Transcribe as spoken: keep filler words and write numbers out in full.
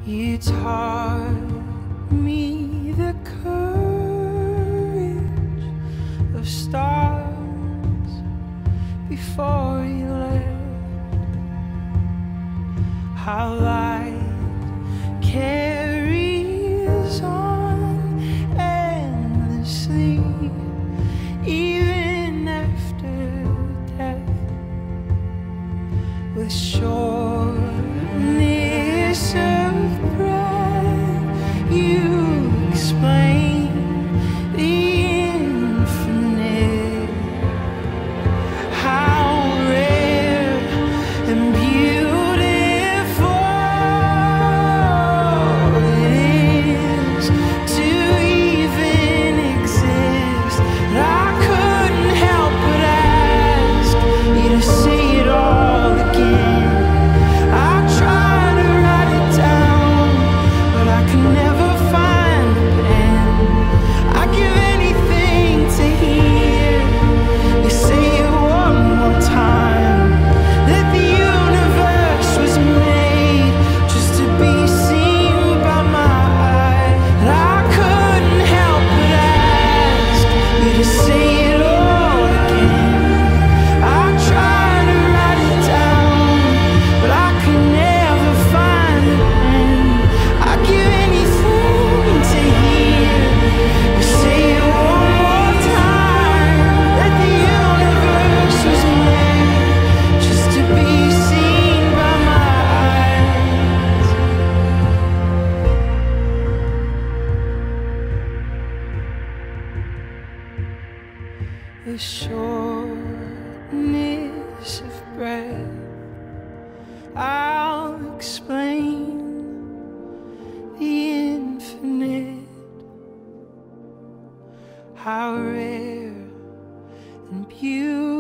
You taught me the courage of stars before you left. How light carries on endlessly, even after death, with shortness of breath. You explain the infinite, how rare and beautiful it is to even exist. And I couldn't help but ask you to say it all again. I tried to write it down, but I could never find the pen. I'd give anything to hear you say it one more time, that the universe was made just to be seen by my eye. And I couldn't help but ask you to say it all again. I tried to write it down, but I could never find the pen. I'd give anything to hear you say it one more time, that the universe was made just to be seen by my eyes. The shortness of breath, I'll explain the infinite, how rare and beautiful